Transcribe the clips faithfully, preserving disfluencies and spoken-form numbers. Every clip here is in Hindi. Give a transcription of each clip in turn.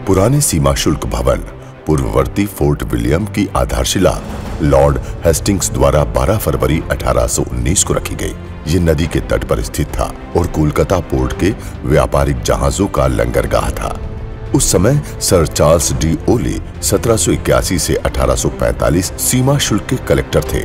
पुराने सीमा शुल्क भवन पूर्ववर्ती फोर्ट विलियम की आधारशिला लॉर्ड हेस्टिंग्स द्वारा बारह फरवरी अठारह सौ उन्नीस को रखी गई। ये नदी के तट पर स्थित था और कोलकाता पोर्ट के व्यापारिक जहाजों का लंगरगाह था। उस समय सर चार्ल्स डी ओले सत्रह सौ इक्यासी से अठारह सौ पैंतालीस सीमा शुल्क के कलेक्टर थे।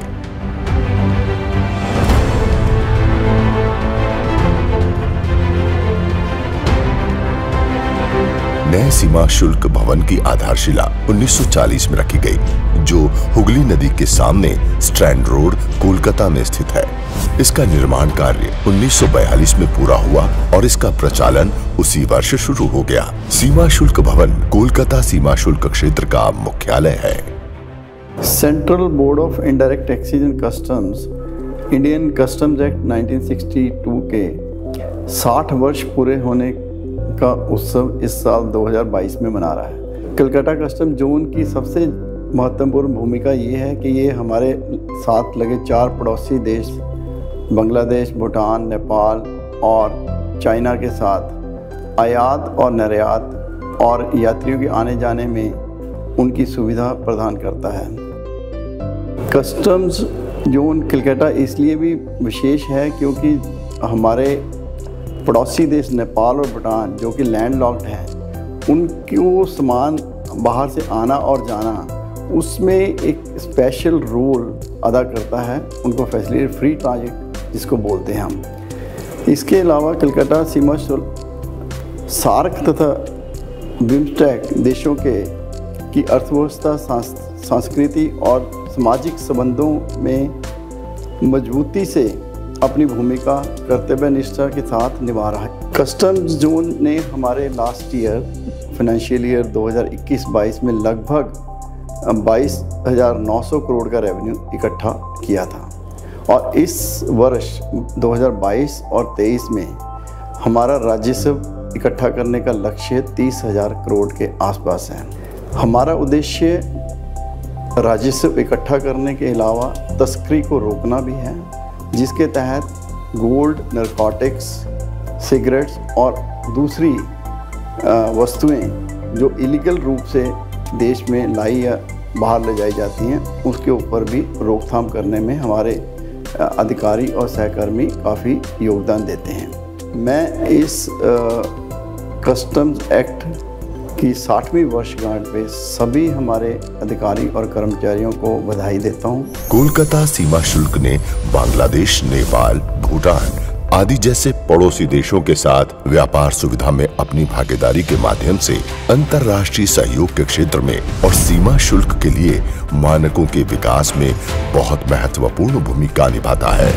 नए सीमा शुल्क भवन की आधारशिला उन्नीस सौ चालीस में रखी गई, जो हुगली नदी के सामने स्ट्रैंड रोड कोलकाता में स्थित है। इसका निर्माण कार्य उन्नीस सौ बयालीस में पूरा हुआ और इसका प्रचालन उसी वर्ष शुरू हो गया। सीमा शुल्क भवन कोलकाता सीमा शुल्क क्षेत्र का मुख्यालय है। Central Board of Indirect Taxes and Customs Indian Customs Act nineteen sixty two के साठ वर्ष पूरे होने का उत्सव इस साल दो हज़ार बाईस में मना रहा है। कलकत्ता कस्टम जोन की सबसे महत्वपूर्ण भूमिका ये है कि ये हमारे साथ लगे चार पड़ोसी देश बांग्लादेश, भूटान, नेपाल और चाइना के साथ आयात और निर्यात और यात्रियों के आने जाने में उनकी सुविधा प्रदान करता है। कस्टम्स जोन कलकत्ता इसलिए भी विशेष है क्योंकि हमारे पड़ोसी देश नेपाल और भूटान जो कि लैंडलॉक्ड हैं, उनको सामान बाहर से आना और जाना उसमें एक स्पेशल रोल अदा करता है। उनको फैसिलिटी फ्री ट्रांजिट जिसको बोलते हैं हम। इसके अलावा कलकत्ता सीमा शुल्क सार्क तथा बिम्स्टेक देशों के की अर्थव्यवस्था, संस्कृति और सामाजिक संबंधों में मजबूती से अपनी भूमिका कर्तव्य निष्ठा के साथ निभा रहा है। कस्टम्स जोन ने हमारे लास्ट ईयर फाइनेंशियल ईयर दो हज़ार इक्कीस बाईस में लगभग बाईस हज़ार नौ सौ करोड़ का रेवेन्यू इकट्ठा किया था और इस वर्ष दो हज़ार बाईस और तेईस में हमारा राजस्व इकट्ठा करने का लक्ष्य तीस हज़ार करोड़ के आसपास है। हमारा उद्देश्य राजस्व इकट्ठा करने के अलावा तस्करी को रोकना भी है, जिसके तहत गोल्ड, नारकोटिक्स, सिगरेट्स और दूसरी वस्तुएं जो इलीगल रूप से देश में लाई या बाहर ले जाई जाती हैं, उसके ऊपर भी रोकथाम करने में हमारे अधिकारी और सहकर्मी काफ़ी योगदान देते हैं। मैं इस कस्टम्स एक्ट की साठवीं वर्षगांठ पे सभी हमारे अधिकारी और कर्मचारियों को बधाई देता हूँ। कोलकाता सीमा शुल्क ने बांग्लादेश, नेपाल, भूटान आदि जैसे पड़ोसी देशों के साथ व्यापार सुविधा में अपनी भागीदारी के माध्यम से अंतर्राष्ट्रीय सहयोग के क्षेत्र में और सीमा शुल्क के लिए मानकों के विकास में बहुत महत्वपूर्ण भूमिका निभाता है।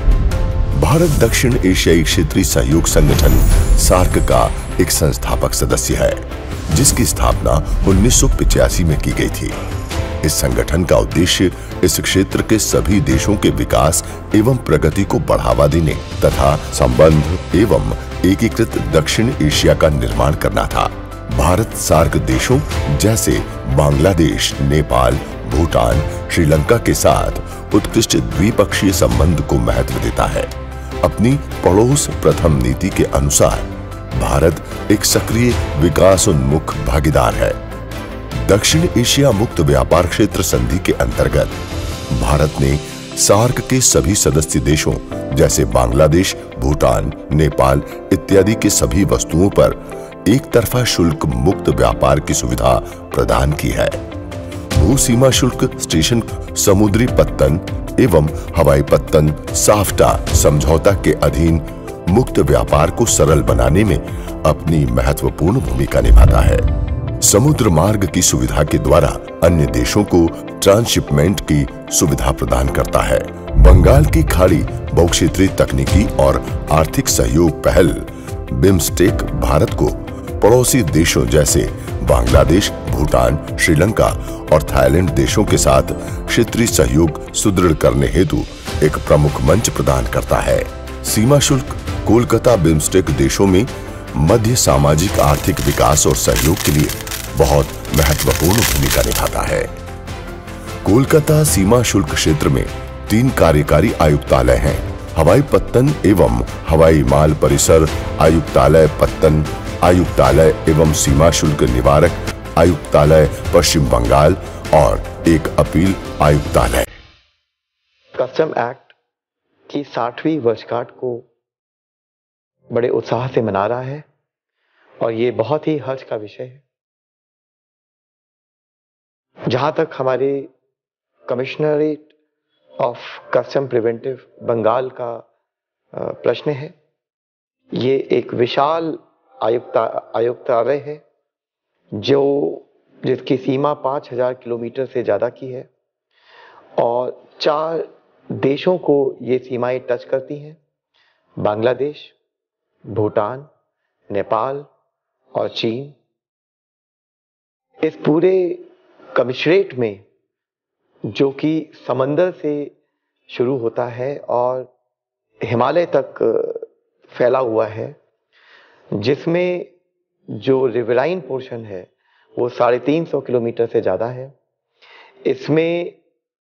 भारत दक्षिण एशियाई क्षेत्रीय सहयोग संगठन सार्क का एक संस्थापक सदस्य है, जिसकी स्थापना उन्नीस सौ पचासी में की गई थी। इस संगठन का उद्देश्य इस क्षेत्र के सभी देशों के विकास एवं प्रगति को बढ़ावा देने तथा संबंध एवं एकीकृत दक्षिण एशिया का निर्माण करना था। भारत सार्क देशों जैसे बांग्लादेश, नेपाल, भूटान, श्रीलंका के साथ उत्कृष्ट द्विपक्षीय संबंध को महत्व देता है। अपनी पड़ोस प्रथम नीति के अनुसार भारत एक सक्रिय विकासोन्मुख भागीदार है। दक्षिण एशिया मुक्त व्यापार क्षेत्र संधि के अंतर्गत भारत ने सार्क के सभी सदस्य देशों जैसे बांग्लादेश, भूटान, नेपाल इत्यादि के सभी वस्तुओं पर एक तरफा शुल्क मुक्त व्यापार की सुविधा प्रदान की है। भू सीमा शुल्क स्टेशन समुद्री पत्तन एवं हवाई पत्तन साफ्टा समझौता के अधीन मुक्त व्यापार को सरल बनाने में अपनी महत्वपूर्ण भूमिका निभाता है। समुद्र मार्ग की सुविधा के द्वारा अन्य देशों को ट्रांसशिपमेंट की सुविधा प्रदान करता है। बंगाल की खाड़ी बहुक्षेत्रीय तकनीकी और आर्थिक सहयोग पहल बिम्स्टेक भारत को पड़ोसी देशों जैसे बांग्लादेश, भूटान, श्रीलंका और थाईलैंड देशों के साथ क्षेत्रीय सहयोग सुदृढ़ करने हेतु एक प्रमुख मंच प्रदान करता है। सीमा शुल्क कोलकाता बिम्स्टेक देशों में मध्य सामाजिक आर्थिक विकास और सहयोग के लिए बहुत महत्वपूर्ण भूमिका निभाता है। कोलकाता सीमा शुल्क क्षेत्र में तीन कार्यकारी आयुक्तालय हैं। हवाई पत्तन एवं हवाई माल परिसर आयुक्तालय पत्तन आयुक्तालय एवं सीमा शुल्क निवारक आयुक्तालय पश्चिम बंगाल और एक अपील आयुक्तालय। कस्टम एक्ट की साठवीं वर्षगांठ को बड़े उत्साह से मना रहा है और ये बहुत ही हर्ष का विषय है। जहां तक हमारे commissionerate of custom preventive Bengal का प्रश्न है, ये एक विशाल आयुक्ता आयुक्तालय है जो जिसकी सीमा पाँच हजार किलोमीटर से ज़्यादा की है और चार देशों को ये सीमाएं टच करती हैं, बांग्लादेश, भूटान, नेपाल और चीन। इस पूरे कमिश्नरेट में, जो कि समंदर से शुरू होता है और हिमालय तक फैला हुआ है, जिसमें जो रिवराइन पोर्शन है वो साढ़े तीन सौ किलोमीटर से ज़्यादा है। इसमें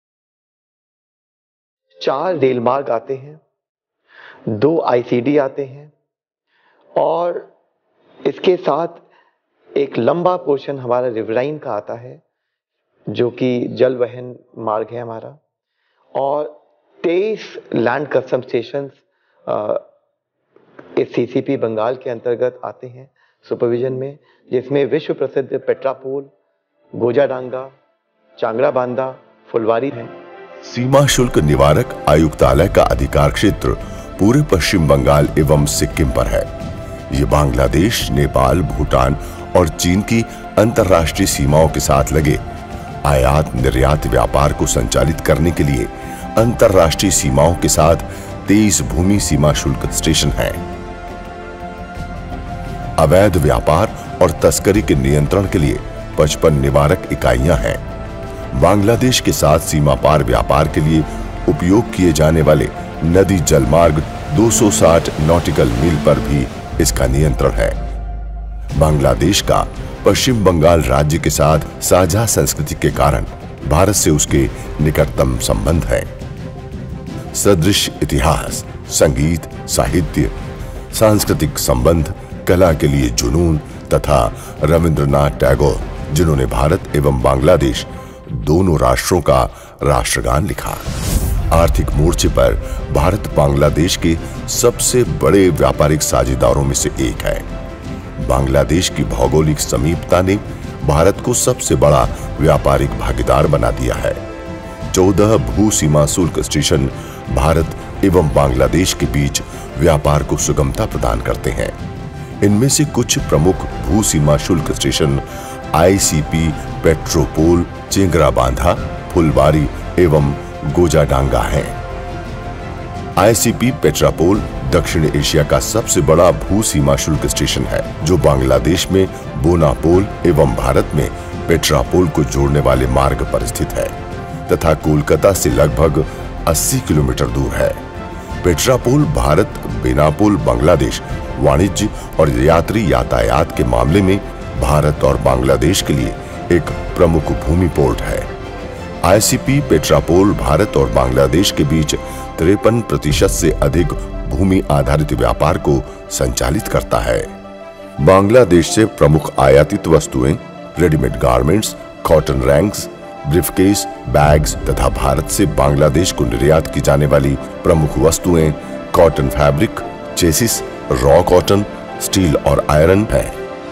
चार रेल मार्ग आते हैं, दो आईसीडी आते हैं और इसके साथ एक लंबा पोर्शन हमारा रिवराइन का आता है जो कि जल वहन मार्ग है हमारा, और तेईस लैंड कस्टम स्टेशंस इस सीसीपी बंगाल के अंतर्गत आते हैं सुपरविजन में, जिसमें विश्व प्रसिद्ध पेट्रापोल, गोजाडांगा, चांगड़ा बांधा, फुलवारी है। सीमा शुल्क निवारक आयुक्तालय का अधिकार क्षेत्र पूरे पश्चिम बंगाल एवं सिक्किम पर है। ये बांग्लादेश, नेपाल, भूटान और चीन की अंतर्राष्ट्रीय सीमाओं के साथ लगे आयात निर्यात व्यापार को संचालित करने के लिए अंतर्राष्ट्रीय सीमाओं के साथ तेईस भूमि सीमा शुल्क स्टेशन हैं। अवैध व्यापार और तस्करी के नियंत्रण के लिए पचपन निवारक इकाइयां हैं। बांग्लादेश के साथ सीमा पार व्यापार के लिए उपयोग किए जाने वाले नदी जलमार्ग दो सौ साठ नॉटिकल मील पर भी इसका नियंत्रण है। बांग्लादेश का पश्चिम बंगाल राज्य के साथ साझा संस्कृति के कारण भारत से उसके निकटतम संबंध है। सदृश इतिहास, संगीत, साहित्य, सांस्कृतिक संबंध, कला के लिए जुनून तथा रविंद्रनाथ टैगोर, जिन्होंने भारत एवं बांग्लादेश दोनों राष्ट्रों का राष्ट्रगान लिखा। आर्थिक मोर्चे पर भारत बांग्लादेश के सबसे बड़े व्यापारिक साझेदारों में से एक है। बांग्लादेश की भौगोलिक समीपता ने भारत को सबसे बड़ा व्यापारिक भागीदार बना दिया है। चौदह भू सीमा शुल्क स्टेशन भारत एवं बांग्लादेश के बीच व्यापार को सुगमता प्रदान करते हैं। इनमें से कुछ प्रमुख भू सीमा शुल्क स्टेशन आईसीपी पेट्रोपोल, चेंगराबांधा, फुलवारी एवं गोजाडांगा हैं। आईसीपी पेट्रापोल दक्षिण एशिया का सबसे बड़ा भू सीमा शुल्क स्टेशन है, जो बांग्लादेश में बोनापोल एवं भारत में पेट्रापोल को जोड़ने वाले मार्ग पर स्थित है तथा कोलकाता से लगभग अस्सी किलोमीटर दूर है। पेट्रापोल भारत बेनापोल बांग्लादेश वाणिज्य और यात्री यातायात के मामले में भारत और बांग्लादेश के लिए एक प्रमुख भूमि पोर्ट है। आईसीपी पेट्रापोल भारत और बांग्लादेश के बीच तिरपन प्रतिशत से अधिक भूमि आधारित व्यापार को संचालित करता है। बांग्लादेश से प्रमुख आयातित वस्तुएं readymade garments, cotton rags, briefcase, bags तथा भारत से बांग्लादेश को निर्यात की जाने वाली प्रमुख वस्तुएं cotton fabric, chassis, raw cotton, steel और आयरन है।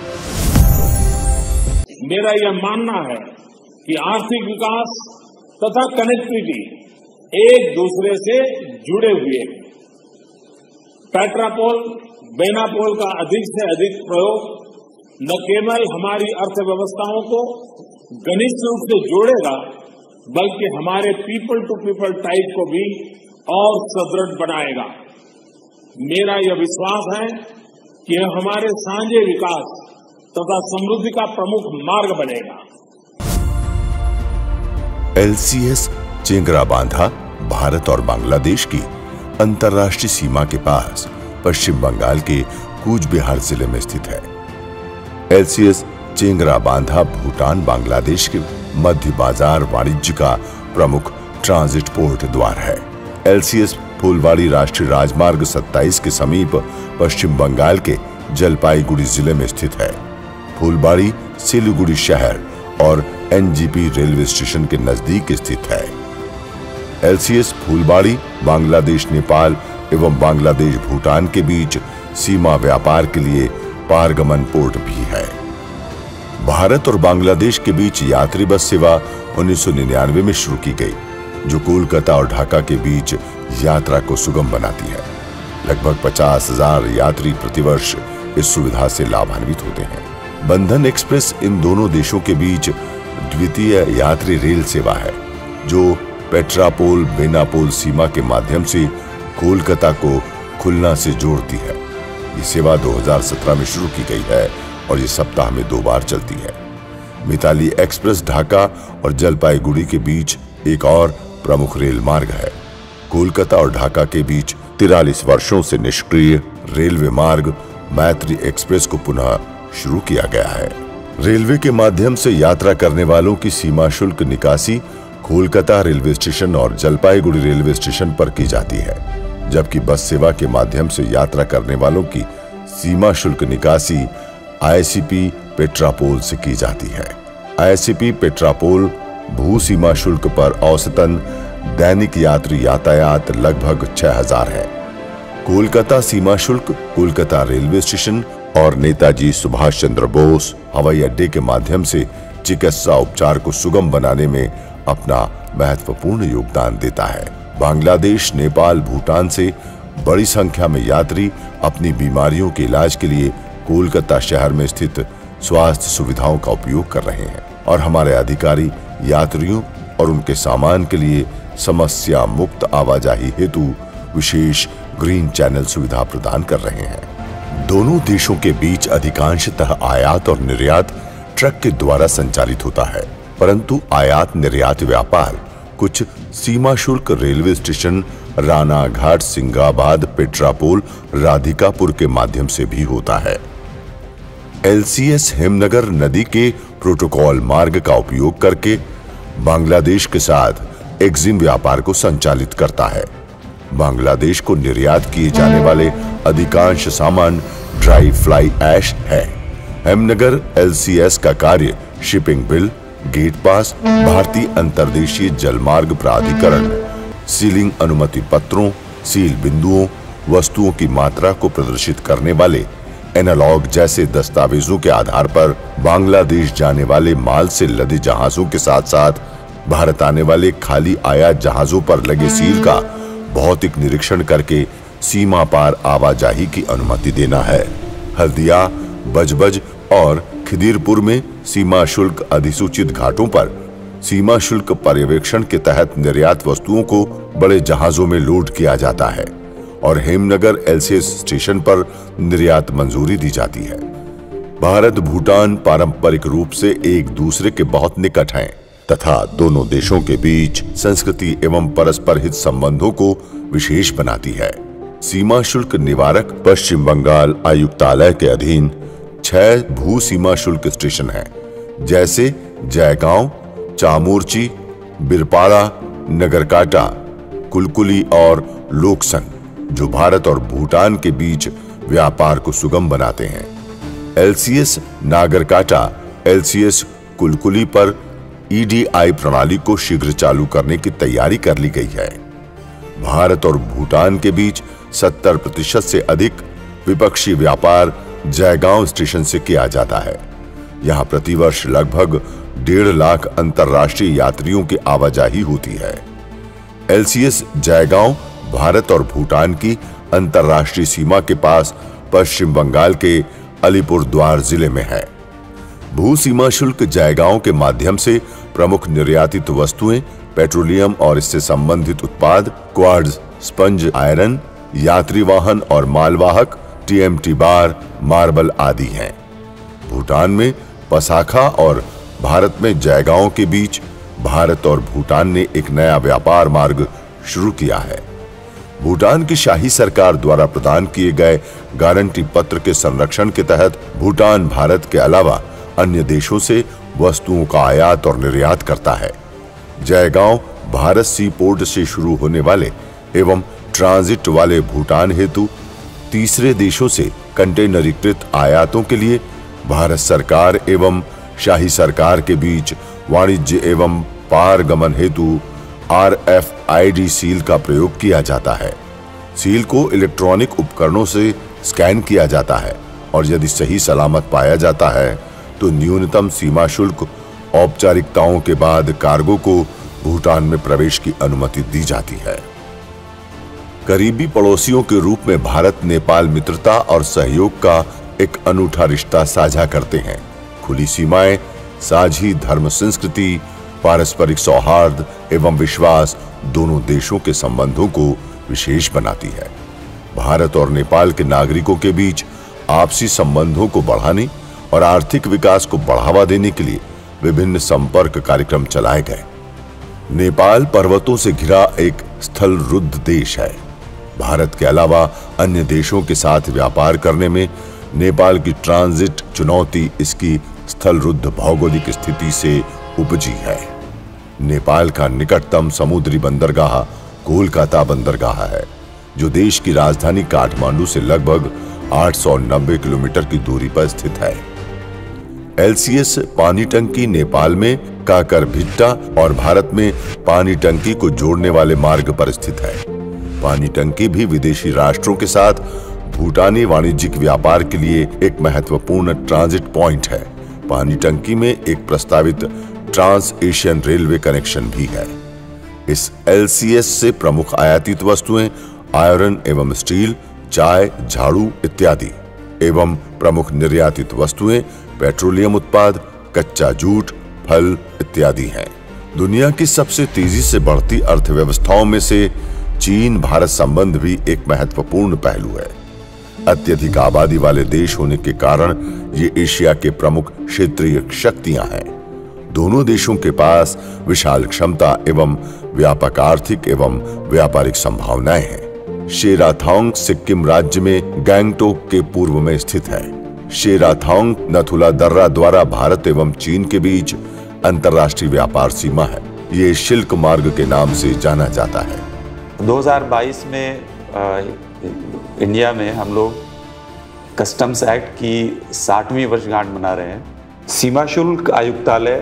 मेरा यह मानना है कि आर्थिक विकास तथा कनेक्टिविटी एक दूसरे से जुड़े हुए हैं। पेट्रापोल, बेनापोल का अधिक से अधिक प्रयोग न केवल हमारी अर्थव्यवस्थाओं को घनिष्ठ रूप से जोड़ेगा, बल्कि हमारे पीपल टू पीपल टाइप को भी और सुदृढ़ बनाएगा। मेरा यह विश्वास है कि यह हमारे साझे विकास तथा समृद्धि का प्रमुख मार्ग बनेगा। एलसीएस चेंगराबांधा भारत और बांग्लादेश की अंतर्राष्ट्रीय सीमा के पास पश्चिम बंगाल के कूच बिहार जिले में स्थित है। एलसीएस चेंगराबांधा भूटान बांग्लादेश के मध्य बाजार वाणिज्य का प्रमुख ट्रांजिट पोर्ट द्वार है। एलसीएस फुलवाड़ी राष्ट्रीय राजमार्ग सत्ताईस के समीप पश्चिम बंगाल के जलपाईगुड़ी जिले में स्थित है। फूलबाड़ी सिलीगुड़ी शहर और एनजीपी रेलवे स्टेशन के नजदीक स्थित है। एलसीएस फूलबाड़ी बांग्लादेश नेपाल एवं बांग्लादेश भूटान के बीच सीमा व्यापार के लिए पारगमन पोर्ट भी है। भारत और बांग्लादेश के बीच यात्री बस सेवा उन्नीस सौ निन्यानवे में शुरू की गई, जो कोलकाता और ढाका के बीच यात्रा को सुगम बनाती है। लगभग पचास हजार यात्री प्रतिवर्ष इस सुविधा से लाभान्वित होते हैं। बंधन एक्सप्रेस इन दोनों देशों के बीच द्वितीय यात्री रेल सेवा है, जो पेट्रापोल बेनापोल सीमा के माध्यम से कोलकाता को खुलना से जोड़ती है। ये सेवा दो हज़ार सत्रह में शुरू की गई है और ये सप्ताह में दो बार चलती है। मिताली एक्सप्रेस ढाका और जलपाईगुड़ी के बीच एक और प्रमुख रेल मार्ग है। कोलकाता और ढाका के बीच तिरालीस वर्षों से निष्क्रिय रेलवे मार्ग मैत्री एक्सप्रेस को पुनः शुरू किया गया है। रेलवे के माध्यम से यात्रा करने वालों की सीमा शुल्क निकासी कोलकाता रेलवे स्टेशन और जलपाईगुड़ी रेलवे स्टेशन पर की जाती है, जबकि बस सेवा के माध्यम से यात्रा करने वालों की सीमा शुल्क निकासी आईसीपी पेट्रापोल से की जाती है। आईसीपी पेट्रापोल भू सीमा शुल्क पर औसतन दैनिक यात्री यातायात लगभग छह हजार है। कोलकाता सीमा शुल्क कोलकाता रेलवे स्टेशन और नेताजी सुभाष चंद्र बोस हवाई अड्डे के माध्यम से चिकित्सा उपचार को सुगम बनाने में अपना महत्वपूर्ण योगदान देता है। बांग्लादेश नेपाल भूटान से बड़ी संख्या में यात्री अपनी बीमारियों के इलाज के लिए कोलकाता शहर में स्थित स्वास्थ्य सुविधाओं का उपयोग कर रहे हैं और हमारे अधिकारी यात्रियों और उनके सामान के लिए समस्या मुक्त आवाजाही हेतु विशेष ग्रीन चैनल सुविधा प्रदान कर रहे हैं। दोनों देशों के बीच अधिकांशतः आयात और निर्यात ट्रक के द्वारा संचालित होता है, परंतु आयात निर्यात व्यापार कुछ सीमा शुल्क रेलवे स्टेशन रानाघाट सिंगाबाद पेट्रापोल राधिकापुर के माध्यम से भी होता है। एलसीएस हेमनगर नदी के प्रोटोकॉल मार्ग का उपयोग करके बांग्लादेश के साथ एक्जिम व्यापार को संचालित करता है। बांग्लादेश को निर्यात किए जाने वाले अधिकांश सामान ड्राई फ्लाई ऐश है। हेमनगर एलसीएस का कार्य शिपिंग बिल, गेट पास, भारतीय अंतर्देशीय जलमार्ग प्राधिकरण, सीलिंग अनुमति पत्रों, सील बिंदुओं, वस्तुओं की मात्रा को प्रदर्शित करने वाले एनालॉग जैसे दस्तावेजों के आधार पर बांग्लादेश जाने वाले माल से लदे जहाजों के साथ साथ भारत आने वाले खाली आयात जहाजों पर लगे सील का भौतिक निरीक्षण करके सीमा पार आवाजाही की अनुमति देना है। हल्दिया, बजबज और खिदिरपुर में सीमा शुल्क अधिसूचित घाटों पर सीमा शुल्क पर्यवेक्षण के तहत निर्यात वस्तुओं को बड़े जहाजों में लोड किया जाता है और हेमनगर एलसीएस स्टेशन पर निर्यात मंजूरी दी जाती है। भारत भूटान पारंपरिक रूप से एक दूसरे के बहुत निकट हैं तथा दोनों देशों के बीच संस्कृति एवं परस्पर हित संबंधों को विशेष बनाती है। सीमा शुल्क निवारक पश्चिम बंगाल आयुक्तालय के अधीन छह भू सीमा शुल्क स्टेशन हैं, जैसे जयगांव, चामोर्ची, बिरपाड़ा, नगरकाटा, कुलकुली और लोकसन, जो भारत और भूटान के बीच व्यापार को सुगम बनाते हैं। एलसीएस नागरकाटा, एलसीएस कुलकुली पर ईडीआई प्रणाली को शीघ्र चालू करने की तैयारी कर ली गई है। भारत और भूटान के बीच सत्तर प्रतिशत से अधिक विपक्षी व्यापार जयगांव स्टेशन से किया जाता है। यहाँ प्रतिवर्ष लगभग डेढ़ लाख अंतर्राष्ट्रीय यात्रियों की आवाजाही होती है। एलसीएस जयगांव भारत और भूटान की अंतर्राष्ट्रीय सीमा के पास पश्चिम बंगाल के अलीपुरद्वार जिले में है। भू सीमा शुल्क जयगांव के माध्यम से प्रमुख निर्यातित वस्तुएं पेट्रोलियम और इससे संबंधित उत्पाद, क्वार्ट्ज, स्पंज आयरन, यात्री वाहन और मालवाहक, टीएमटी बार, मार्बल आदि हैं। भूटान में पसाखा और भारत में जयगांव के बीच भारत और भूटान ने एक नया व्यापार मार्ग शुरू किया है। भूटान की शाही सरकार द्वारा प्रदान किए गए गारंटी पत्र के संरक्षण के तहत भूटान भारत के अलावा अन्य देशों से वस्तुओं का आयात और निर्यात करता है। जयगांव भारत सी पोर्ट से शुरू होने वाले एवं ट्रांजिट वाले भूटान हेतु तीसरे देशों से कंटेनरीकृत आयातों के लिए भारत सरकार एवं शाही सरकार के बीच वाणिज्य एवं पारगमन हेतु R F I D seal का प्रयोग किया जाता है। सील को इलेक्ट्रॉनिक उपकरणों से स्कैन किया जाता है और यदि सही सलामत पाया जाता है तो न्यूनतम सीमा शुल्क औपचारिकताओं के बाद कार्गो को भूटान में प्रवेश की अनुमति दी जाती है। करीबी पड़ोसियों के रूप में भारत नेपाल मित्रता और सहयोग का एक अनूठा रिश्ता साझा करते हैं। खुली सीमाएं, साझी धर्म संस्कृति, पारस्परिक सौहार्द एवं विश्वास दोनों देशों के संबंधों को विशेष बनाती है। भारत और नेपाल के नागरिकों के बीच आपसी संबंधों को बढ़ाने और आर्थिक विकास को बढ़ावा देने के लिए विभिन्न संपर्क कार्यक्रम चलाए गए। नेपाल पर्वतों से घिरा एक स्थल रुद्ध देश है। भारत के अलावा अन्य देशों के साथ व्यापार करने में नेपाल की ट्रांजिट चुनौती इसकी स्थल रुद्ध भौगोलिक स्थिति से उपजी है। नेपाल का निकटतम समुद्री बंदरगाह कोलकाता बंदरगाह है, जो देश की राजधानी काठमांडू से लगभग आठ सौ नब्बे किलोमीटर की दूरी पर स्थित है। एल सी एस पानी टंकी नेपाल में काकरभिट्टा और भारत में पानी टंकी को जोड़ने वाले मार्ग पर स्थित है। पानी टंकी भी विदेशी राष्ट्रों के साथ भूटानी वाणिज्यिक व्यापार के लिए एक महत्वपूर्ण ट्रांजिट पॉइंट है। पानी टंकी में एक प्रस्तावित ट्रांस एशियन रेलवे कनेक्शन भी है। इस एल सी एस से प्रमुख आयातित वस्तुएं आयरन एवं स्टील, चाय, झाड़ू इत्यादि एवं प्रमुख निर्यातित वस्तुएं पेट्रोलियम उत्पाद, कच्चा जूट, फल इत्यादि हैं। दुनिया की सबसे तेजी से बढ़ती अर्थव्यवस्थाओं में से चीन भारत संबंध भी एक महत्वपूर्ण पहलू है। अत्यधिक आबादी वाले देश होने के कारण ये एशिया के प्रमुख क्षेत्रीय शक्तियां हैं। दोनों देशों के पास विशाल क्षमता एवं व्यापक आर्थिक एवं व्यापारिक संभावनाएं हैं। शेराथांग सिक्किम राज्य में गैंगटोक के पूर्व में स्थित है। शेराथांग नथुला दर्रा द्वारा भारत एवं चीन के बीच अंतर्राष्ट्रीय व्यापार सीमा है। ये शिल्क मार्ग के नाम से जाना जाता है। दो हज़ार बाईस में आ, इंडिया में हम लोग कस्टम्स एक्ट की साठवीं वर्षगांठ मना रहे हैं। सीमा शुल्क आयुक्तालय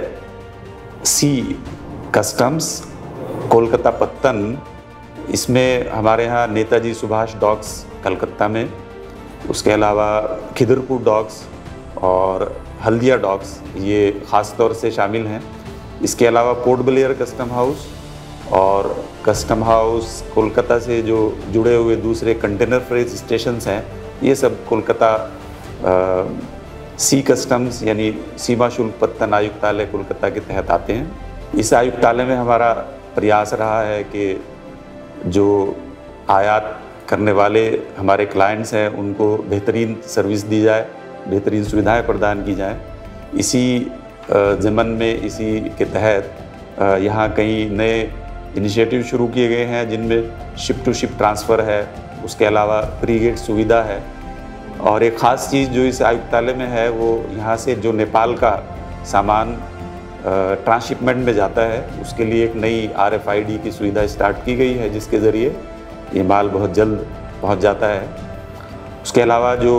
सी कस्टम्स कोलकाता पत्तन, इसमें हमारे यहाँ नेताजी सुभाष डॉक्स कलकत्ता में, उसके अलावा खिदरपुर डॉक्स और हल्दिया डॉक्स ये ख़ास तौर से शामिल हैं। इसके अलावा पोर्ट ब्लेयर कस्टम हाउस और कस्टम हाउस कोलकाता से जो जुड़े हुए दूसरे कंटेनर फ्रेट स्टेशंस हैं, ये सब कोलकाता आ, सी कस्टम्स यानी सीमा शुल्क पत्तन आयुक्तालय कोलकाता के तहत आते हैं। इस आयुक्तालय में हमारा प्रयास रहा है कि जो आयात करने वाले हमारे क्लाइंट्स हैं उनको बेहतरीन सर्विस दी जाए, बेहतरीन सुविधाएं प्रदान की जाएं। इसी ज़मन में इसी के तहत यहाँ कई नए इनिशिएटिव शुरू किए गए हैं, जिनमें शिप टू शिप ट्रांसफ़र है, उसके अलावा फ्री गेट सुविधा है। और एक ख़ास चीज़ जो इस आयुक्तालय में है वो यहाँ से जो नेपाल का सामान ट्रांसशिपमेंट में जाता है उसके लिए एक नई आर एफ आई डी की सुविधा स्टार्ट की गई है, जिसके ज़रिए ये माल बहुत जल्द पहुँच जाता है। उसके अलावा जो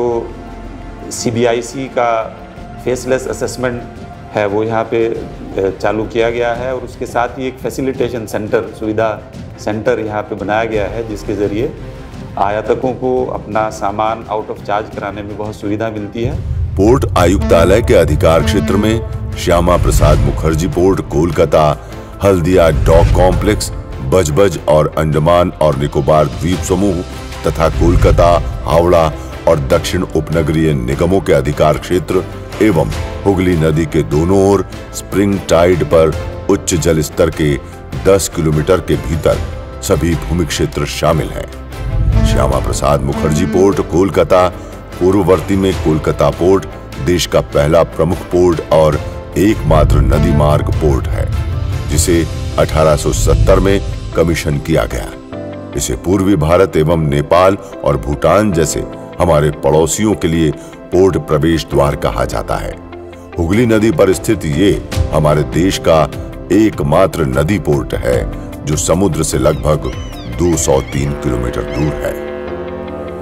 सी बी आई सी का फेसलेस असेसमेंट है वो यहाँ पे चालू किया गया है और उसके साथ ही एक फैसिलिटेशन सेंटर सुविधा सेंटर यहाँ पे बनाया गया है, जिसके ज़रिए आयातकों को अपना सामान आउट ऑफ चार्ज कराने में बहुत सुविधा मिलती है। पोर्ट आयुक्तालय के अधिकार क्षेत्र में Syama Prasad Mookerjee port Kolkata, Haldia dock complex, Budge Budge और अंडमान और निकोबार द्वीप समूह तथा कोलकाता, हावड़ा और दक्षिण उपनगरीय निगमों के अधिकार क्षेत्र एवं हुगली नदी के दोनों ओर स्प्रिंग टाइड पर उच्च जल स्तर के दस किलोमीटर के भीतर सभी भूमि क्षेत्र शामिल हैं। श्यामा प्रसाद मुखर्जी पोर्ट कोलकाता पूर्ववर्ती में कोलकाता पोर्ट देश का पहला प्रमुख पोर्ट और एकमात्र नदी मार्ग पोर्ट है, जिसे अठारह सौ सत्तर में कमीशन किया गया। इसे पूर्वी भारत एवं नेपाल और भूटान जैसे हमारे पड़ोसियों के लिए पोर्ट प्रवेश द्वार कहा जाता है। हुगली नदी पर स्थित ये हमारे देश का एकमात्र नदी पोर्ट है जो समुद्र से लगभग दो सौ तीन किलोमीटर दूर है।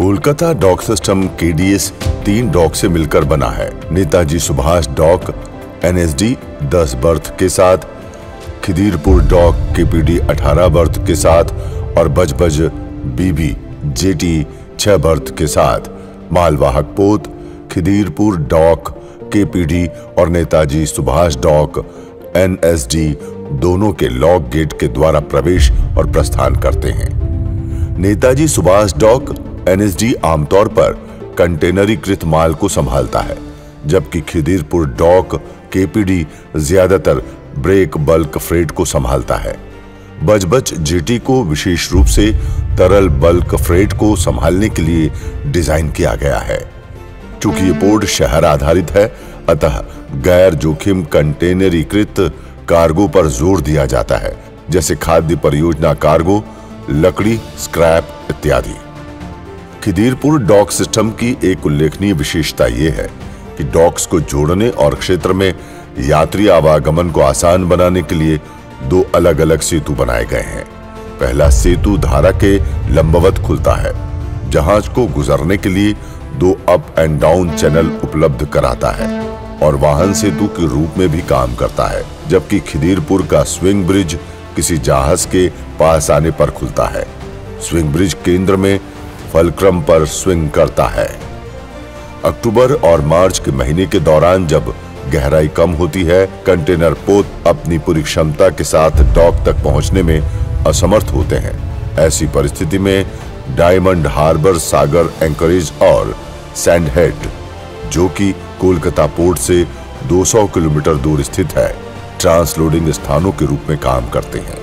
Kolkata dock system K D S तीन डॉक से मिलकर बना है। Netaji Subhas dock N S D दस बर्थ के साथ, Khidirpur dock K P D अठारह बर्थ के साथ और Budge Budge B B J T छह बर्थ के साथ मालवाहक पोत Khidirpur dock K P D और Netaji Subhas dock N S D दोनों के लॉक गेट के द्वारा प्रवेश और प्रस्थान करते हैं। Netaji Subhas dock N S D आमतौर पर कंटेनरीकृत माल को संभालता है, जबकि Khidirpur dock K P D ज्यादातर ब्रेक बल्क फ्रेट को संभालता है। बजबज जे टी को विशेष रूप से तरल बल्क फ्रेट को संभालने के लिए डिजाइन किया गया है। चूंकि ये पोर्ट शहर आधारित है, अतः गैर जोखिम कंटेनरीकृत कार्गो पर जोर दिया जाता है, जैसे खाद्य परियोजना कार्गो, लकड़ी, स्क्रैप इत्यादि। खिदीरपुर डॉक सिस्टम की एक उल्लेखनीय विशेषता यह है कि डॉक्स को जोड़ने और क्षेत्र में यात्री आवागमन को आसान बनाने के लिए दो अलग अलग सेतु बनाए गए हैं। पहला सेतु धारा के लंबवत खुलता है, जहाज को गुजरने के लिए दो अप एंड डाउन चैनल उपलब्ध कराता है और वाहन सेतु के रूप में भी काम करता है, जबकि खिदीरपुर का स्विंग ब्रिज किसी जहाज के पास आने पर खुलता है। स्विंग ब्रिज केंद्र में फलक्रम पर स्विंग करता है। अक्टूबर और मार्च के महीने के दौरान जब गहराई कम होती है, कंटेनर पोत अपनी पूरी क्षमता के साथ डॉक तक पहुंचने में असमर्थ होते हैं। ऐसी परिस्थिति में डायमंड हार्बर, सागर एंकरेज और सैंडहेड, जो कि कोलकाता पोर्ट से दो सौ किलोमीटर दूर स्थित है, ट्रांसलोडिंग स्थानों के रूप में काम करते हैं।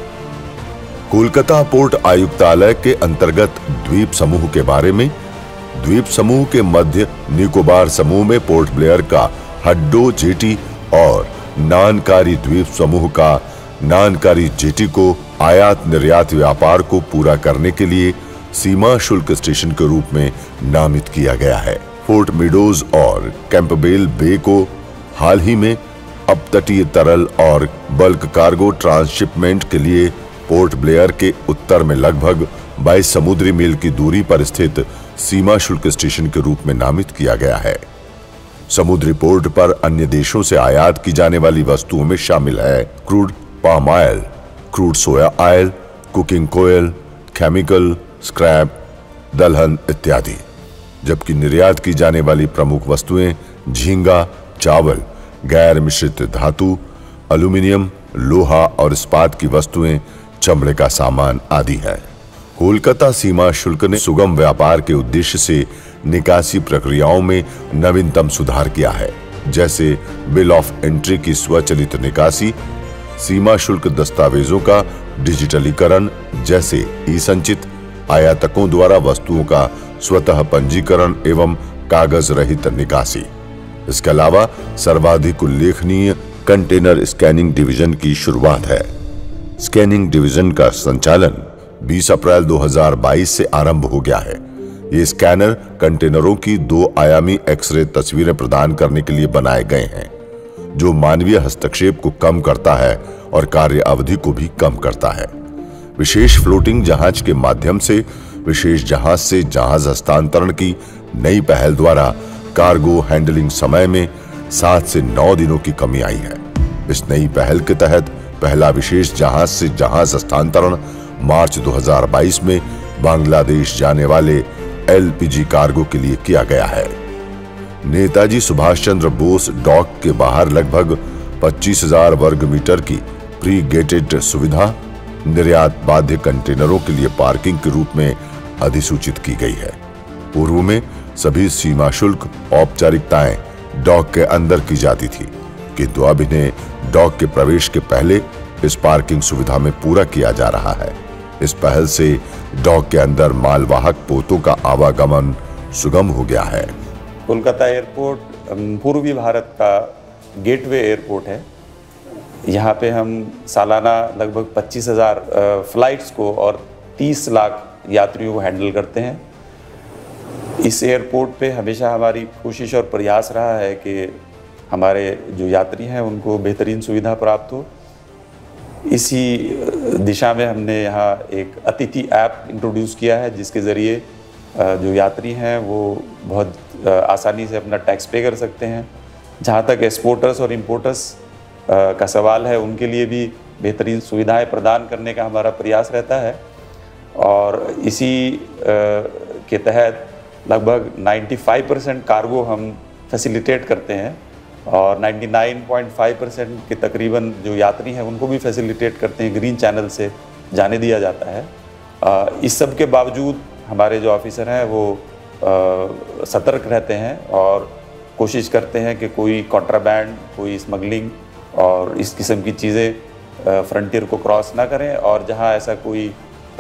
कोलकाता पोर्ट आयुक्तालय के अंतर्गत द्वीप समूह के बारे में, द्वीप समूह के मध्य निकोबार समूह में पोर्ट ब्लेयर का हड्डो जेटी और नानकारी द्वीप समूह का नानकारी जेटी को आयात निर्यात व्यापार को पूरा करने के लिए सीमा शुल्क स्टेशन के रूप में नामित किया गया है। फोर्ट मिडोज और कैंपबेल बे को हाल ही में अपतटीय तरल और बल्क कार्गो ट्रांसशिपमेंट के लिए पोर्ट ब्लेयर के उत्तर में लगभग बाईस समुद्री मील की दूरी पर स्थित सीमा शुल्क स्टेशन के रूप में नामित किया गया है। समुद्री पोर्ट पर अन्य देशों से आयात की जाने वाली वस्तुओं में शामिल है crude palm oil, crude soya oil, cooking oil, chemical, scrap, दलहन इत्यादि, जबकि निर्यात की जाने वाली प्रमुख वस्तुएं झींगा, चावल, गैर मिश्रित धातु, एल्यूमिनियम, लोहा और इस्पात की वस्तुएं, चमड़े का सामान आदि है। कोलकाता सीमा शुल्क ने सुगम व्यापार के उद्देश्य से निकासी प्रक्रियाओं में नवीनतम सुधार किया है, जैसे बिल ऑफ एंट्री की स्वचालित निकासी, सीमा शुल्क दस्तावेजों का डिजिटलीकरण, जैसे ई संचित, आयातकों द्वारा वस्तुओं का स्वतः पंजीकरण एवं कागज रहित निकासी। इसके अलावा सर्वाधिक उल्लेखनीय कंटेनर स्कैनिंग डिवीजन की शुरुआत है। स्कैनिंग डिवीजन का संचालन बीस अप्रैल दो हज़ार बाईस से आरंभ हो गया है। ये स्कैनर कंटेनरों की दो आयामी एक्सरे तस्वीरें प्रदान करने के लिए बनाए गए हैं, जो मानवीय हस्तक्षेप को कम करता है और कार्य अवधि को भी कम करता है। विशेष फ्लोटिंग जहाज के माध्यम से विशेष जहाज से जहाज हस्तांतरण की नई पहल द्वारा कार्गो हैंडलिंग समय में सात से नौ दिनों की कमी आई है। इस नई पहल के तहत पहला विशेष जहाज से जहाज हस्तांतरण मार्च दो हज़ार बाईस में बांग्लादेश जाने वाले एल पी जी कार्गो के लिए किया गया है। नेताजी सुभाष चंद्र बोस डॉक के बाहर लगभग पच्चीस हज़ार वर्ग मीटर की प्री गेटेड सुविधा निर्यात बाध्य कंटेनरों के लिए पार्किंग के रूप में अधिसूचित की गई है। पूर्व में सभी सीमा शुल्क औपचारिकताएं डॉक के अंदर की जाती थी, किंतु अब इन्हें डॉक के प्रवेश के पहले इस पार्किंग सुविधा में पूरा किया जा रहा है। इस पहल से डॉक के अंदर मालवाहक पोतों का आवागमन सुगम हो गया है। कोलकाता एयरपोर्ट पूर्वी भारत का गेटवे एयरपोर्ट है। यहाँ पे हम सालाना लगभग पच्चीस हज़ार फ्लाइट्स को और तीस लाख यात्रियों को हैंडल करते हैं। इस एयरपोर्ट पे हमेशा हमारी कोशिश और प्रयास रहा है कि हमारे जो यात्री हैं उनको बेहतरीन सुविधा प्राप्त हो। इसी दिशा में हमने यहाँ एक अतिथि ऐप इंट्रोड्यूस किया है, जिसके ज़रिए जो यात्री हैं वो बहुत आसानी से अपना टैक्स पे कर सकते हैं। जहाँ तक एक्सपोर्टर्स और इम्पोर्टर्स का सवाल है, उनके लिए भी बेहतरीन सुविधाएं प्रदान करने का हमारा प्रयास रहता है और इसी के तहत लगभग पचानवे परसेंट कार्गो हम फैसिलिटेट करते हैं और निन्यानवे पॉइंट पाँच परसेंट के तकरीबन जो यात्री हैं उनको भी फैसिलिटेट करते हैं, ग्रीन चैनल से जाने दिया जाता है। इस सब के बावजूद हमारे जो ऑफिसर हैं वो सतर्क रहते हैं और कोशिश करते हैं कि कोई कॉन्ट्राबैंड, कोई स्मगलिंग और इस किस्म की चीज़ें फ्रंटियर को क्रॉस ना करें और जहां ऐसा कोई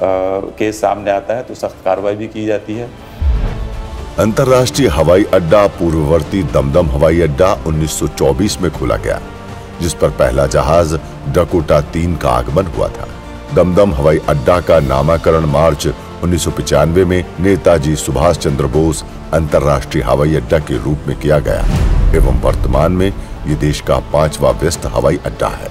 केस सामने आता है तो सख्त कार्रवाई भी की जाती है। अंतर्राष्ट्रीय हवाई अड्डा पूर्ववर्ती दमदम हवाई अड्डा उन्नीस सौ चौबीस में खोला गया, जिस पर पहला जहाज डकोटा तीन का आगमन हुआ था। दमदम हवाई अड्डा का नामकरण मार्च उन्नीस सौ पचानवे में नेताजी सुभाष चंद्र बोस अंतर्राष्ट्रीय हवाई अड्डा के रूप में किया गया एवं वर्तमान में ये देश का पांचवा व्यस्त हवाई अड्डा है।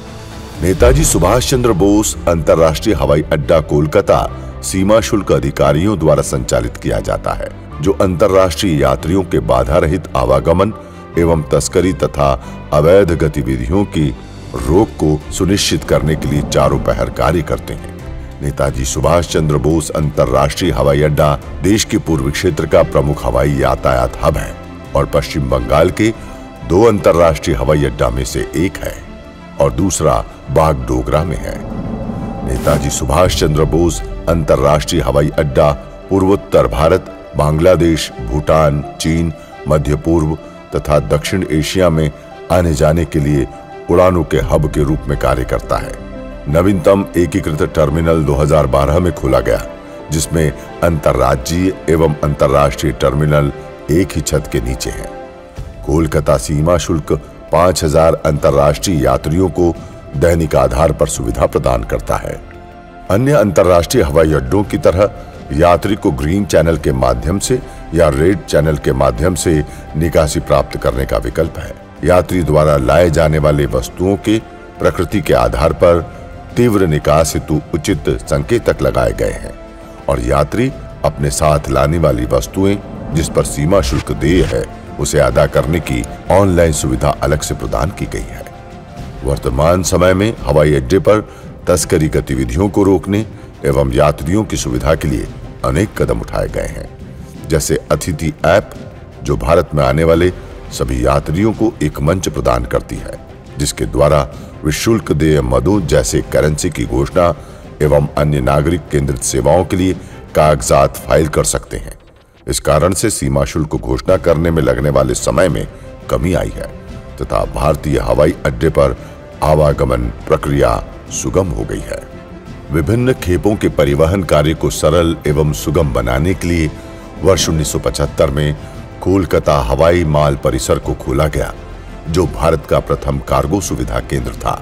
नेताजी सुभाष चंद्र बोस अंतर्राष्ट्रीय हवाई अड्डा कोलकाता सीमा शुल्क अधिकारियों द्वारा संचालित किया जाता है, जो अंतर्राष्ट्रीय यात्रियों के बाधा रहित आवागमन एवं तस्करी तथा अवैध गतिविधियों की रोक को सुनिश्चित करने के लिए चारों पहर कार्य करते हैं। नेताजी सुभाष चंद्र बोस अंतर्राष्ट्रीय हवाई अड्डा देश के पूर्वी क्षेत्र का प्रमुख हवाई यातायात हब है और पश्चिम बंगाल के दो अंतर्राष्ट्रीय हवाई अड्डा में से एक है और दूसरा बागडोगरा में है। नेताजी सुभाष चंद्र बोस अंतर्राष्ट्रीय हवाई अड्डा पूर्वोत्तर भारत, बांग्लादेश, भूटान, चीन, मध्य पूर्व तथा दक्षिण एशिया में आने जाने के लिए उड़ानों के हब के रूप में कार्य करता है। नवीनतम एकीकृत टर्मिनल दो हज़ार बारह में खोला गया, जिसमें अंतर्राज्यीय एवं अंतर्राष्ट्रीय टर्मिनल एक ही छत के नीचे हैं। कोलकाता सीमा शुल्क पाँच हज़ार अंतर्राष्ट्रीय यात्रियों को दैनिक आधार पर सुविधा प्रदान करता है। अन्य अंतर्राष्ट्रीय हवाई अड्डों की तरह यात्री को ग्रीन चैनल के माध्यम से या रेड चैनल के माध्यम से निकासी प्राप्त करने का विकल्प है। यात्री द्वारा लाए जाने वाले वस्तुओं के प्रकृति के आधार पर तीव्र निकास हेतु उचित संकेतक लगाए गए हैं और यात्री अपने साथ लाने वाली वस्तुएं जिस पर सीमा शुल्क देय है उसे अदा करने की ऑनलाइन सुविधा अलग से प्रदान की गई है। वर्तमान समय में हवाई अड्डे पर तस्करी गतिविधियों को रोकने एवं यात्रियों की सुविधा के लिए अनेक कदम उठाए गए हैं, जैसे अतिथि ऐप, जो भारत में आने वाले सभी यात्रियों को एक मंच प्रदान करती है, जिसके द्वारा वे शुल्क देय मदों जैसे करेंसी की घोषणा एवं अन्य नागरिक केंद्रित सेवाओं के लिए कागजात फाइल कर सकते हैं। इस कारण से सीमा शुल्क घोषणा करने में लगने वाले समय में कमी आई है तथा भारतीय हवाई अड्डे पर आवागमन प्रक्रिया सुगम हो गई है। विभिन्न खेपों के परिवहन कार्य को सरल एवं सुगम बनाने के लिए वर्ष उन्नीस सौ पचहत्तर में कोलकाता हवाई माल परिसर को खोला गया, जो भारत का प्रथम कार्गो सुविधा केंद्र था।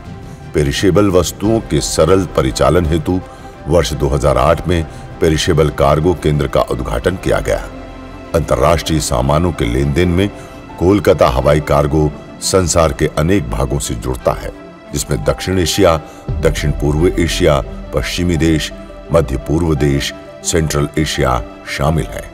पेरिशेबल वस्तुओं के सरल परिचालन हेतु वर्ष दो हज़ार आठ में पेरिशेबल कार्गो केंद्र का उद्घाटन किया गया। अंतर्राष्ट्रीय सामानों के लेन देन में कोलकाता हवाई कार्गो संसार के अनेक भागों से जुड़ता है, जिसमें दक्षिण एशिया, दक्षिण पूर्व एशिया, पश्चिमी देश, मध्य पूर्व देश, सेंट्रल एशिया शामिल है।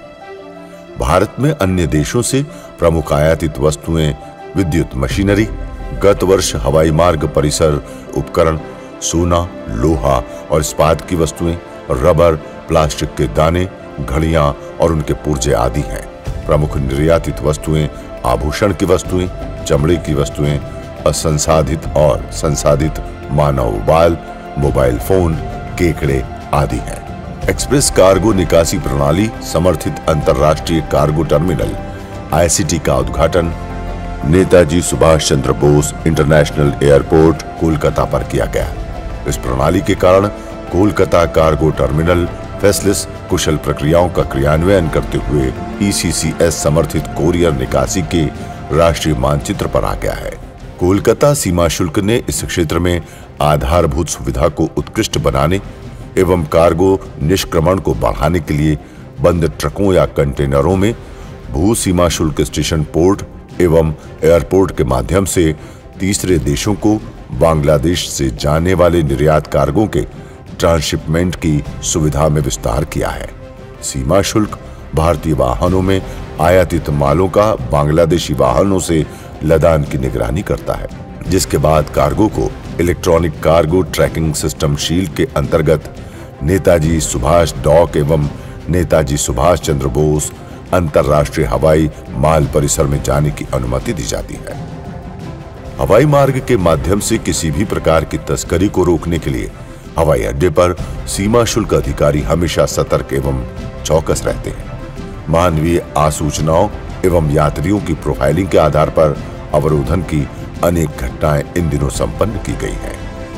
भारत में अन्य देशों से प्रमुख आयातित वस्तुएं विद्युत मशीनरी, गत वर्ष हवाई मार्ग परिसर उपकरण, सोना, लोहा और इस्पात की वस्तुएं, रबर, प्लास्टिक के दाने, घड़ियां और उनके पुर्जे आदि हैं। प्रमुख निर्यातित वस्तुएं आभूषण की वस्तुएं, चमड़े की वस्तुएं, असंसाधित और संसाधित मानव बाल, मोबाइल फोन, केकड़े आदि हैं। एक्सप्रेस कार्गो निकासी प्रणाली समर्थित अंतर्राष्ट्रीय cargo terminal I C T का उद्घाटन नेताजी सुभाष चंद्र बोस इंटरनेशनल एयरपोर्ट कोलकाता पर किया गया। इस प्रणाली के कारण कोलकाता कार्गो टर्मिनल फेसलेस कुशल प्रक्रियाओं का क्रियान्वयन करते हुए ई सी सी एस समर्थित कोरियर निकासी के राष्ट्रीय मानचित्र पर आ गया है। कोलकाता सीमा शुल्क ने इस क्षेत्र में आधारभूत सुविधा को उत्कृष्ट बनाने एवं कार्गो निष्क्रमण को बढ़ाने के लिए बंद ट्रकों या कंटेनरों में भू सीमा शुल्क स्टेशन, पोर्ट एवं एयरपोर्ट के माध्यम से तीसरे देशों को बांग्लादेश से जाने वाले निर्यात कार्गो के ट्रांसशिपमेंट की सुविधा में विस्तार किया है। सीमा शुल्क भारतीय वाहनों में आयातित मालों का बांग्लादेशी वाहनों से लदान की निगरानी करता है, जिसके बाद कार्गो को electronic cargo tracking system shield के अंतर्गत नेताजी सुभाष डॉक एवं नेताजी सुभाष चंद्र बोस अंतर्राष्ट्रीय हवाई माल परिसर में जाने की अनुमति दी जाती है। हवाई मार्ग के माध्यम से किसी भी प्रकार की तस्करी को रोकने के लिए हवाई अड्डे पर सीमा शुल्क अधिकारी हमेशा सतर्क एवं चौकस रहते हैं। मानवीय आसूचनाओं एवं यात्रियों की प्रोफाइलिंग के आधार पर अवरोधन की अनेक घटनाएं इन दिनों संपन्न की गई हैं।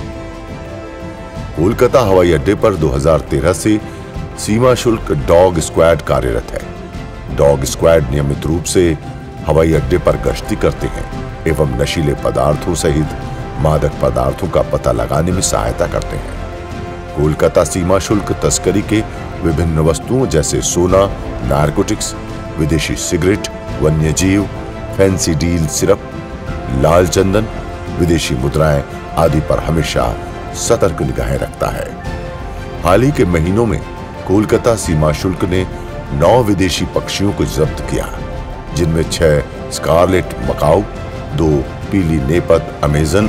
कोलकाता हवाई अड्डे पर दो हज़ार तेरह से सीमा शुल्क डॉग स्क्वाड कार्यरत है। डॉग स्क्वाड नियमित रूप से हवाई अड्डे पर गश्ती करते हैं एवं नशीले पदार्थों सहित मादक पदार्थों का पता लगाने में सहायता करते हैं। कोलकाता सीमा शुल्क तस्करी के विभिन्न वस्तुओं जैसे सोना, नारकोटिक्स, विदेशी सिगरेट, वन्यजीव, फैंसी डील सिरप, लाल चंदन, विदेशी मुद्राएं आदि पर हमेशा सतर्क निगाहें रखता है। हाल ही के महीनों में कोलकाता सीमा शुल्क ने नौ विदेशी पक्षियों को जब्त किया, जिनमें छह स्कारलेट मकाऊ, दो पीली नेपथ अमेजन,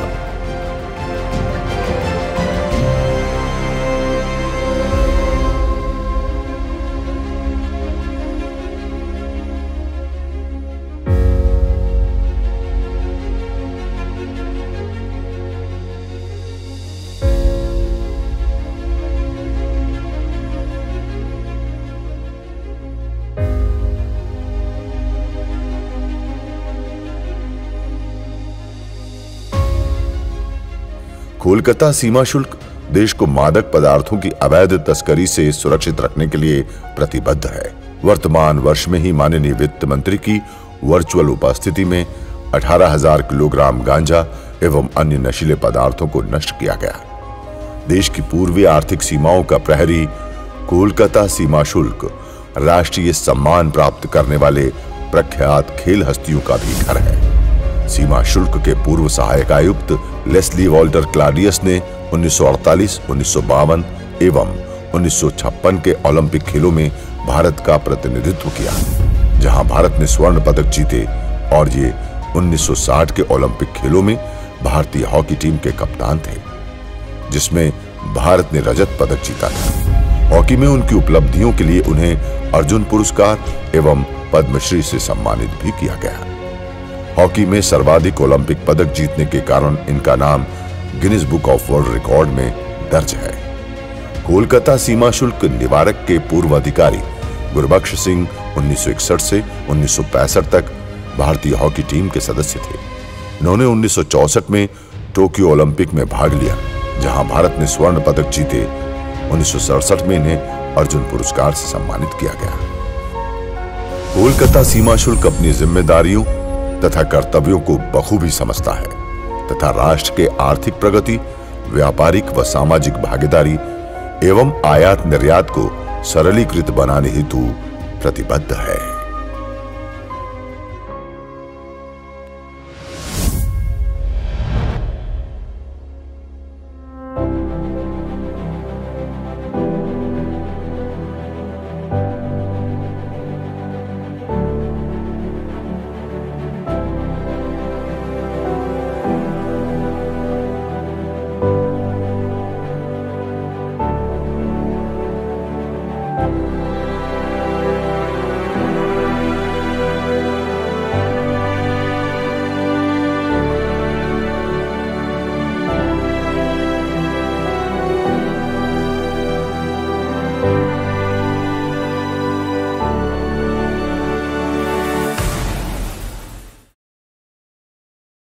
कोलकाता सीमा शुल्क देश को मादक पदार्थों की अवैध तस्करी से सुरक्षित रखने के लिए प्रतिबद्ध है। वर्तमान वर्ष में ही माननीय वित्त मंत्री की वर्चुअल उपस्थिति में अठारह हज़ार किलोग्राम गांजा एवं अन्य नशीले पदार्थों को नष्ट किया गया। देश की पूर्वी आर्थिक सीमाओं का प्रहरी कोलकाता सीमा शुल्क राष्ट्रीय सम्मान प्राप्त करने वाले प्रख्यात खेल हस्तियों का भी घर है। सीमा शुल्क के पूर्व सहायक आयुक्त लेस्ली वॉल्टर क्लाडियस ने उन्नीस सौ अड़तालीस, उन्नीस सौ बावन एवं उन्नीस सौ छप्पन के ओलंपिक खेलों में भारत का प्रतिनिधित्व किया, जहां भारत ने स्वर्ण पदक जीते, और ये उन्नीस सौ साठ के ओलंपिक खेलों में भारतीय हॉकी टीम के कप्तान थे, जिसमें भारत ने रजत पदक जीता था। हॉकी में उनकी उपलब्धियों के लिए उन्हें अर्जुन पुरस्कार एवं पद्मश्री से सम्मानित भी किया गया। हॉकी में सर्वाधिक ओलंपिक पदक जीतने के कारण इनका नाम Guinness book of world record में दर्ज है। कोलकाता सीमा शुल्क निवारक के पूर्व अधिकारी गुरबख्श सिंह उन्नीस सौ इकसठ से उन्नीस सौ पैंसठ तक भारतीय हॉकी टीम के सदस्य थे। उन्होंने उन्नीस सौ चौसठ में टोक्यो ओलंपिक में भाग लिया, जहां भारत ने स्वर्ण पदक जीते। उन्नीस सौ सड़सठ में इन्हें अर्जुन पुरस्कार से सम्मानित किया गया। कोलकाता सीमा शुल्क अपनी जिम्मेदारियों तथा कर्तव्यों को बखूबी समझता है तथा राष्ट्र के आर्थिक प्रगति, व्यापारिक व सामाजिक भागीदारी एवं आयात निर्यात को सरलीकृत बनाने हेतु प्रतिबद्ध है। you